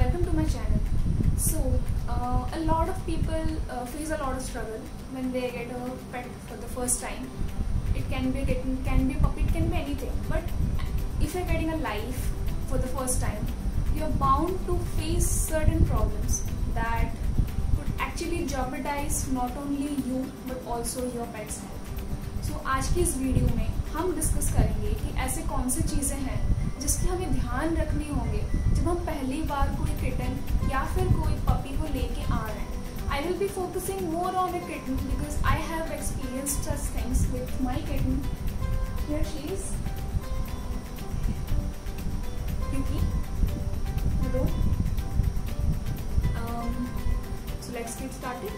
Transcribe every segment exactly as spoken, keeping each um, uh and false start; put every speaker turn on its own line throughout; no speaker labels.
welcome to my channel. So uh, a lot of people uh, face a lot of struggle when they get a pet for the first time. It can be a kitten, can be a puppy, it can be anything. But if you're getting a life for the first time, you're bound to face certain problems that could actually jeopardize not only you but also your pet's health. So आज की इस video में हम discuss करेंगे कि ऐसे कौन सी चीज़ें हैं जिसकी हमें ध्यान रखनी होंगे जब हम पहली बार कोई किटन या फिर कोई पपी को लेके आ रहे हैं. I will be focusing more on a kitten because I have experienced such things with my kitten. Here she is Yuki. Hello. Um, so let's get started.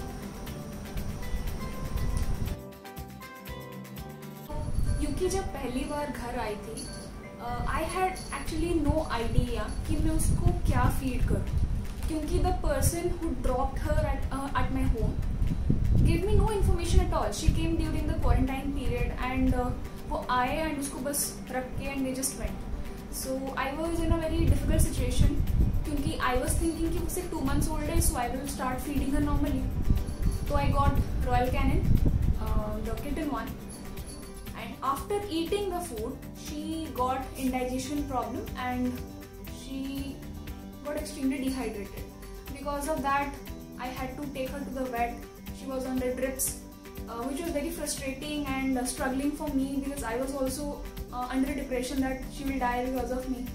Yuki जब पहली बार घर आई थी, I had actually no idea कि मैं उसको क्या फीड करूँ, क्योंकि the person who dropped her at at my home give me no information at all. She came during the quarantine period and वो आए एंड उसको बस रख के and they just went. So I was in a very difficult situation क्योंकि I was thinking कि वो सिर्फ टू मंथ्स ओल्ड है, so I will start feeding her normally. तो I got Royal Canin, the kitten one. After eating the food, she got indigestion problem and she got extremely dehydrated. Because of that, I had to take her to the vet. She was on the drips, uh, which was very frustrating and uh, struggling for me because I was also uh, under depression that she will die because of me.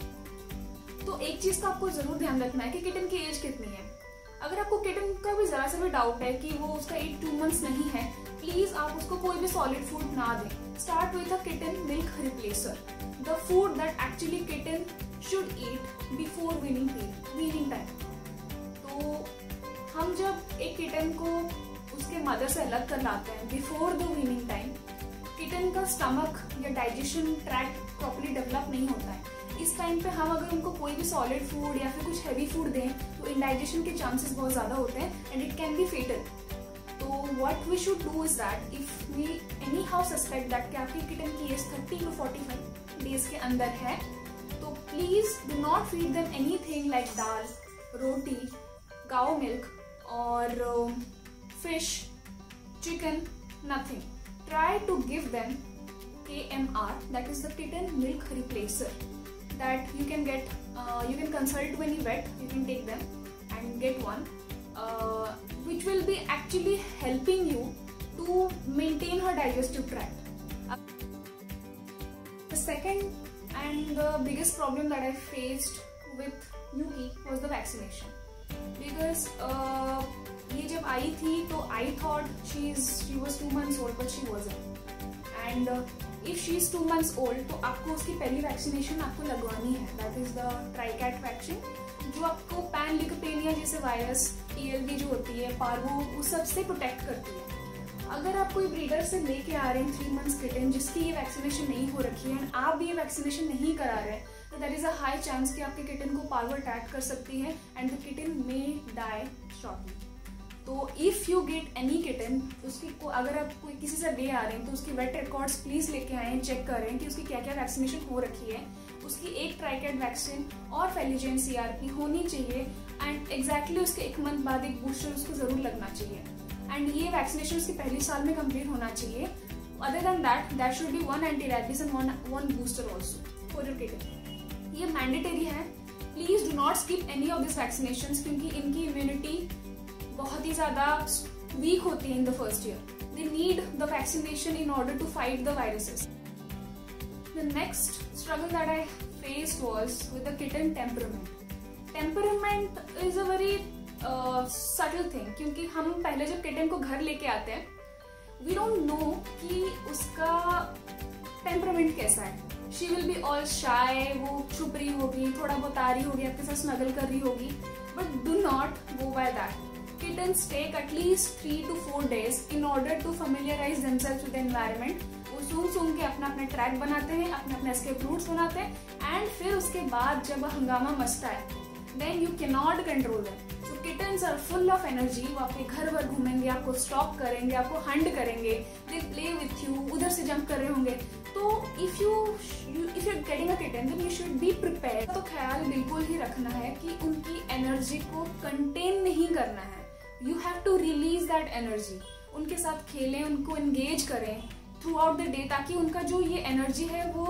तो एक चीज का आपको जरूर ध्यान रखना है कि किटन की एज कितनी है. अगर आपको किटन का भी जरा सा भी डाउट है कि वो उसका एज टू मंथ्स नहीं है, प्लीज आप उसको कोई भी सॉलिड फूड ना दें. Start with a kitten milk replacer, the food that actually kitten should eat before weaning weaning time. तो हम जब एक किटन को उसके मदर से अलग कर लाते हैं before the weaning time, kitten का स्टमक या डाइजेशन ट्रैक्ट प्रॉपर्ली डेवलप नहीं होता है. इस टाइम पे हम अगर उनको कोई भी सॉलिड फूड या फिर कुछ हैवी फूड दें तो इंडाइजेशन के चांसेस बहुत ज़्यादा होते हैं and it can be fatal. तो what we should do is that if we anyhow suspect that कि आपकी किटन की age thirty to forty five days के अंदर है, तो please do not feed them anything like dal, roti, cow milk और fish, chicken, nothing. Try to give them K M R, that is the kitten milk replacer, that you can get, uh, you can consult to any vet, you can take them and get one, uh, which will be actually helping you to maintain her digestive tract. Uh, the second and the biggest problem that I faced with Yuki was the vaccination, because uh, ये जब आई थी तो I thought she is she was two months old but she wasn't. And uh, if she is two months old तो आपको उसकी पहली vaccination आपको लगवानी है, that is the tricat vaccine, जो आपको पैन ल्यूकोपेनिया जैसे वायरस, टी एल वी जो होती है, पार्वो, उस सब से प्रोटेक्ट करती है. अगर आप कोई ब्रीडर से लेके आ रहे हैं थ्री मंथ्स किटन जिसकी ये वैक्सीनेशन नहीं हो रखी है एंड आप भी ये वैक्सीनेशन नहीं करा रहे हैं, तो there is a high chance कि आपके किटन को पार्वो अटैक कर सकती है and the kitten may die shortly. तो if you get any kitten, उसकी को अगर आप कोई किसी से ले आ रहे हैं तो उसकी वेट रिकॉर्ड्स प्लीज लेके आए, चेक करें कि उसकी क्या क्या वैक्सीनेशन हो रखी है. उसकी एक ट्राइकैट वैक्सीन और फेलिजेन सीआरपी होनी चाहिए एंड एग्जैक्टली उसके एक मंथ बाद एक बूस्टर उसको जरूर लगना चाहिए एंड ये वैक्सीनेशन उसके पहले साल में कंप्लीट होना चाहिए. Other than that there should be one anti rabies and one one booster also for your kitten. ये मैंडेटरी है. Please do not skip any of this vaccination क्योंकि इनकी इम्यूनिटी बहुत ही ज्यादा वीक होती है in the first year. They need the vaccination in order to fight the viruses. The next struggle that I faced was with the kitten temperament. Temperament is a very subtle thing, क्योंकि हम पहले जब kitten को घर लेके आते हैं we don't know कि उसका टेम्परामेंट कैसा है. She will be all shy, वो छुप रही होगी, थोड़ा बहुत आ रही होगी, आपके साथ स्नगल कर रही होगी, but do not go by that. Kittens take at least three to four days in order to familiarize themselves with the environment. वो सूंघ सूंघ के अपना अपना ट्रैक बनाते हैं, अपने अपने escape routes बनाते हैं एंड फिर उसके बाद जब हंगामा मचता है then you cannot control them. So kittens are full of energy. वो आपके घर भर घूमेंगे, आपको स्टॉप करेंगे, आपको हंट करेंगे, they play with you, उधर से जंप कर रहे होंगे. तो if you if you're getting a kitten then you should be prepare. तो ख्याल बिल्कुल ही रखना है कि उनकी एनर्जी को कंटेन नहीं करना है, you have to release that energy. उनके साथ खेलें, उनको एंगेज करें थ्रू आउट द डे, ताकि उनका जो ये एनर्जी है वो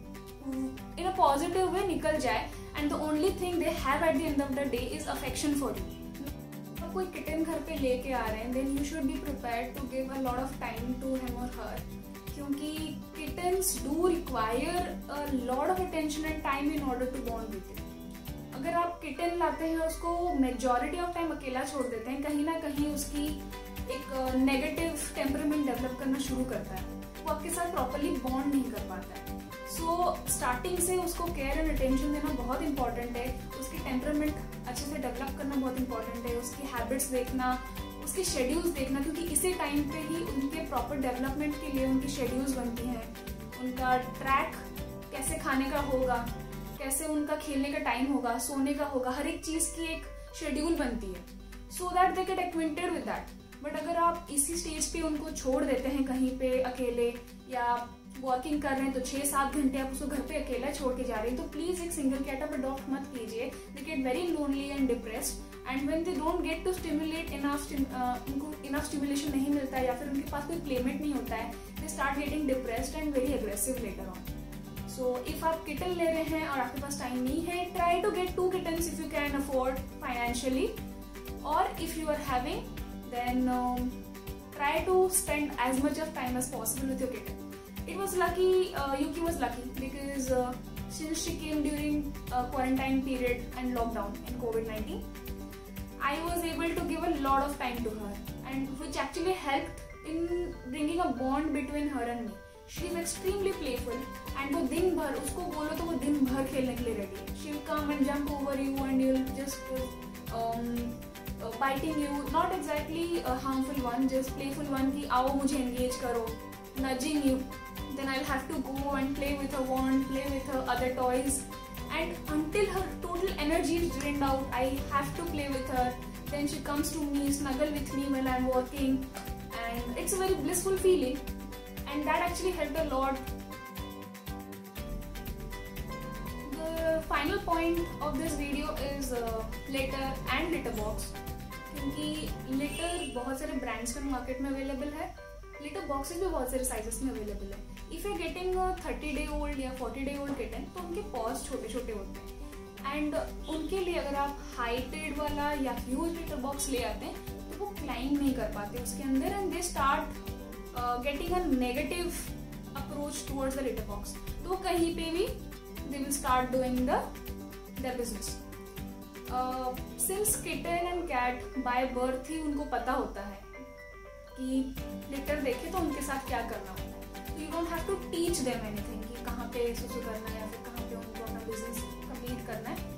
इन अ पॉजिटिव वे निकल जाए। And the only thing they have at the end of the day is affection for you. आप कोई किटन घर पे लेके आ रहे हैं then you should be prepared to give a lot of time to him और हर, क्योंकि kittens do require a lot of attention and time in order to bond with it. अगर आप किटन लाते हैं उसको मेजॉरिटी ऑफ टाइम अकेला छोड़ देते हैं, कहीं ना कहीं उसकी एक नेगेटिव टेम्परामेंट डेवलप करना शुरू करता है, वो आपके साथ प्रॉपरली बॉन्ड नहीं कर पाता है। सो स्टार्टिंग से उसको केयर एंड अटेंशन देना बहुत इंपॉर्टेंट है, उसकी टेम्परामेंट अच्छे से डेवलप करना बहुत इंपॉर्टेंट है, उसकी हैबिट्स देखना, उसके शेड्यूल्स देखना, क्योंकि इसी टाइम पे ही उनके प्रॉपर डेवलपमेंट के लिए उनकी शेड्यूल्स बनती हैं। उनका ट्रैक कैसे खाने का होगा, कैसे उनका खेलने का टाइम होगा, सोने का होगा, हर एक चीज की एक शेड्यूल बनती है, so that they get acquainted with that. But अगर आप इसी स्टेज पे उनको छोड़ देते हैं कहीं पे अकेले, या वर्किंग कर रहे हैं तो छह सात घंटे आप उसको घर पे अकेला छोड़ के जा रहे हैं, तो प्लीज एक सिंगल कैट आप अडॉप्ट मत कीजिए। They get very lonely and depressed, and when they don't get to stimulate enough, उनको इनफ स्टिमुलेशन नहीं मिलता है या फिर उनके पास कोई प्लेमेट नहीं होता है, they start getting depressed and very aggressive later on. So if आप किटन ले रहे हैं और आपके पास टाइम नहीं है, try to get two kittens if you can afford financially, और if you are having then um, try to spend as much of time as possible with your kitten. It was lucky, uh, Yuki was lucky because uh, since she came during uh, quarantine period and lockdown in COVID nineteen, I was able to give a lot of time to her, and which actually helped in bringing a bond between her and me. She is extremely playful, and वो दिन भर उसको बोलो तो वो दिन भर खेलने के लिए ready है. She will come and jump over you and you'll just um, Uh, biting you, not exactly a harmful one, just playful one कि आओ मुझे engage करो, nudging you. Then I'll have to go and play with her wand, play with her other toys, and until her total energy is drained out, I have to play with her. Then she comes to me, snuggle with me while I'm working, and it's a very blissful feeling, and that actually helped a lot. The final point of this video is uh, litter and litter box. क्योंकि litter बहुत सारे brands में market में available है, litre boxes भी बहुत सारे sizes में अवेलेबल है। If you getting thirty day old या फोर्टी डे ओल्ड किटन, तो उनके पॉज छोटे छोटे होते हैं, एंड उनके लिए अगर आप हाइटेड वाला या ह्यूज लिटर बॉक्स ले आते हैं तो वो क्लाइंब नहीं कर पाते उसके अंदर, and they start getting a negative approach towards the litter box. तो कहीं पे भी they will start doing the their business. Since kitten and cat by birth ही उनको पता होता है कि लिटर देखे तो उनके साथ क्या करना होता है, तो you don't have to teach them anything कि कहाँ पे सुसु करना है या फिर कहाँ पे उनको अपना बिजनेस कंप्लीट करना है।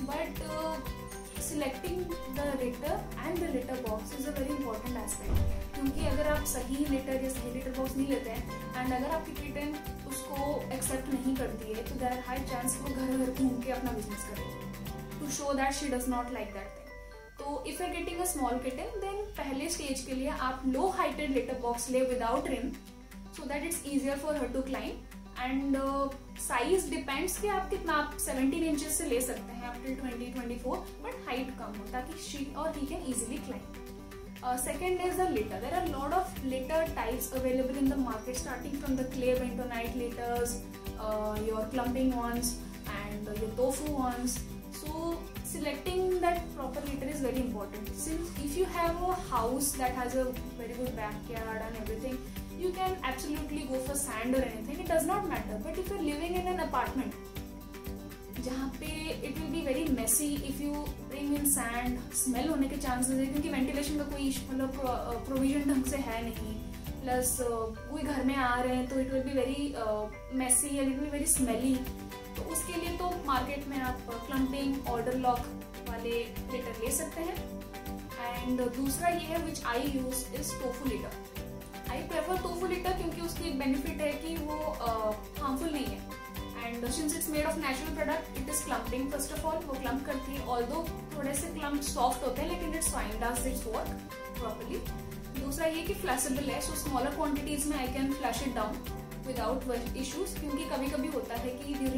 But selecting the litter and the litter box is a very important aspect, क्योंकि अगर आप सही लिटर या सही लिटर बॉक्स नहीं लेते हैं एंड अगर आपकी किटन उसको एक्सेप्ट नहीं करती है, तो देयर आर हाई चांस वो घर घर घूम के अपना बिजनेस करेगी, to show that she does not like that thing. तो if you're getting a small kitten, then पहले स्टेज के लिए आप low heighted litter box ले without rim, so that it's easier for her to climb. And uh, size depends कि आप कितना आप seventeen inches से ले सकते हैं up till twenty twenty-four, but height कम हो ताकि she or he can easily climb. Uh, second is the litter. There are a lot of litter types available in the market, starting from the clay bentonite litters, uh, your clumping ones, and uh, your tofu ones. So selecting that proper litter is very important. Since if you have a house that has a very good backyard and everything, you can absolutely go for sand or anything. It does not matter. But if you're living in an apartment, जहाँ पे it will be very messy if you bring in sand, smell होने के chances है, क्योंकि ventilation का कोई मतलब provision ढंग से है नहीं. Plus कोई घर में आ रहे हैं तो it will be very uh, messy and it will be very smelly. तो उसके लिए तो मार्केट में आप क्लम्पिंग ऑर्डर लॉक वाले लिटर ले सकते हैं। एंड दूसरा ये है which I use is tofu litter. I prefer tofu litter क्योंकि उसकी एक बेनिफिट है कि वो हार्मफुल uh, नहीं है, and since it's made of natural product it is clumping. First of all वो क्लम्प करती है, ऑल्दो थोड़े से क्लम्प सॉफ्ट होते हैं लेकिन it's fine, does its work properly. दूसरा ये कि फ्लैशेबल है, सो स्मॉलर क्वांटिटीज में I can flush it down without issues, क्योंकि कभी कभी होता है कि ड्यूरिंग लॉकडाउन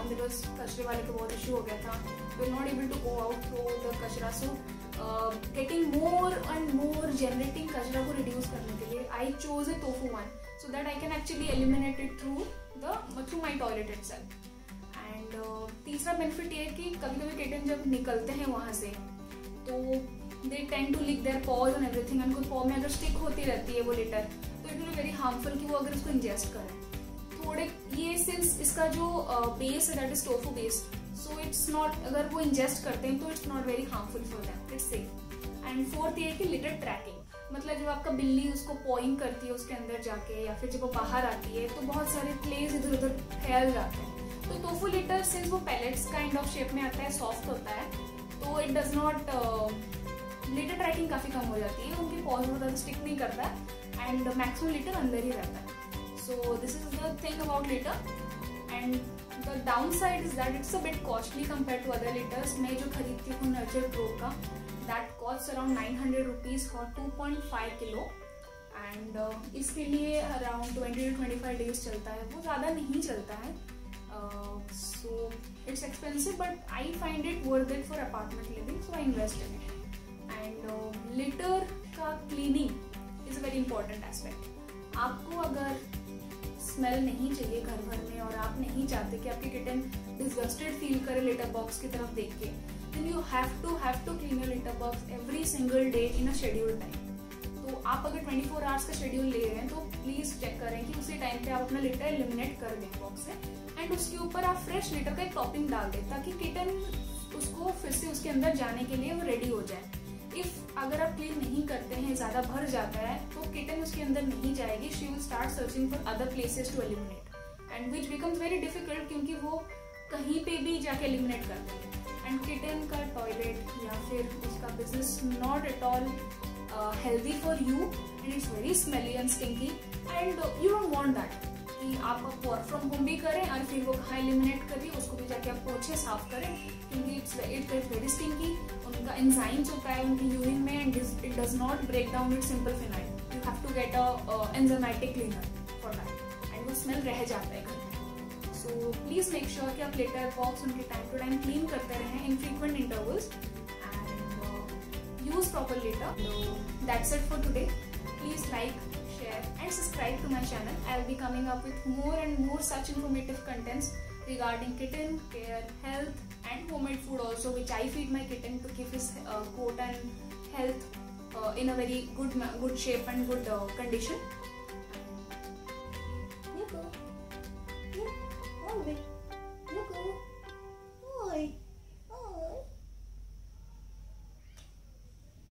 बिकॉज कचरे वाले का बहुत इशू हो गया था. We are not able to go out through the कचरा. So getting more and more generating कचरा को रिड्यूस करने के लिए I chose a tofu one so that I can actually eliminate it through the through my toilet itself. And तीसरा benefit ये है कि कभी कभी किटन जब निकलते हैं वहाँ से तो they tend to lick their paws and everything. उनको पॉ में अगर स्टिक होती रहती है वो लिटर तो इट विल वेरी हार्मफुल कि वो अगर इसको इंजेस्ट करें. थोड़े ये सिंस इसका जो बेस है that is tofu based so it's not, अगर वो इंजेस्ट करते हैं तो it's not very harmful for them, it's safe. And fourth ये है कि लिटर ट्रैकिंग, मतलब जब आपका बिल्ली उसको पॉइंग करती है उसके अंदर जाके या फिर जब वो बाहर आती है तो बहुत सारे प्लेस इधर उधर फैल जाते हैं. तो टोफू लिटर सिंस वो पैलेट्स काइंड ऑफ शेप में आता है, सॉफ्ट होता है, तो it does not, litter tracking काफी कम हो जाती है, उनकी पॉज में ज्यादा स्टिक नहीं करता है एंड मैक्सिमम लिटर अंदर ही रहता है. So this is the thing about litter. And the downside is that it's a bit costly compare to other litters. मैं जो खरीदती हूँ नर्चर प्रो का, that cost around nine hundred rupees for two point five kilo. And इसके लिए around twenty to twenty five days चलता है, वो ज़्यादा नहीं चलता है. So it's expensive but I find it worth it for apartment living, so I invest in it. And litter का cleaning is a very important aspect. आपको अगर स्मेल नहीं चाहिए घर भर में और आप नहीं चाहते कि आपकी किटन डिसगस्टेड फील करे लिटर बॉक्स की तरफ देख के, then you have to have to clean your litter box every single day in a scheduled time. तो आप अगर ट्वेंटी फोर आवर्स का शेड्यूल ले रहे हैं तो प्लीज चेक करें कि उसी टाइम पे आप अपना लिटर एलिमिनेट कर दें बॉक्स से एंड उसके ऊपर आप फ्रेश लिटर का एक टॉपिंग डाल दें ताकि किटन उसको फिर से उसके अंदर जाने के लिए वो रेडी हो जाए. इफ अगर आप क्लीन नहीं करते हैं, ज्यादा भर जाता है, तो किटन उसके अंदर नहीं जाएगी. She will start searching for other places to eliminate and which becomes very difficult क्योंकि वो कहीं पे भी जाके एलिमिनेट कर देंगे. एंड किटन का टॉयलेट या फिर उसका business not at all healthy for you and it's very smelly and stinky and you don't want that कि आप वर्क फ्रॉम होम भी करें और फिर वो कहाँ एलिमिनेट करिए, उसको भी जाके आप पोछे साफ करें क्योंकि it's it gets very stinky. उनका एंजाइम्स होता है उनकी यूरिन में and it does not break down it simple phenyl. You have to get a enzymatic cleaner for that and वो स्मेल रह जाता है घर में. सो प्लीज मेक श्योर कि आप लिटर बॉक्स उनके टाइम टू टाइम क्लीन करते रहें in frequent intervals and use proper litter. That's it for today. Please like, share and subscribe to my channel. I will be coming up with more and more such informative contents regarding kitten care, health and homemade food also, which I feed my kitten to keep his uh, coat and health uh, in a very good good shape and good uh, condition.